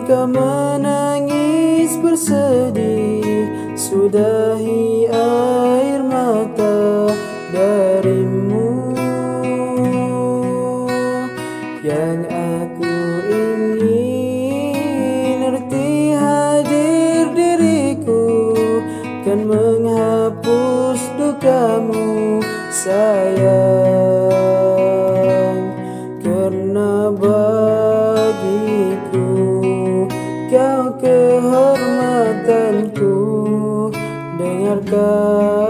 kau menangis bersedih, sudahi air mata darimu. Yang aku ingin arti hadir diriku kan menghapus dukamu sayang, karena bagiku kau kehormatanku. Dengarkan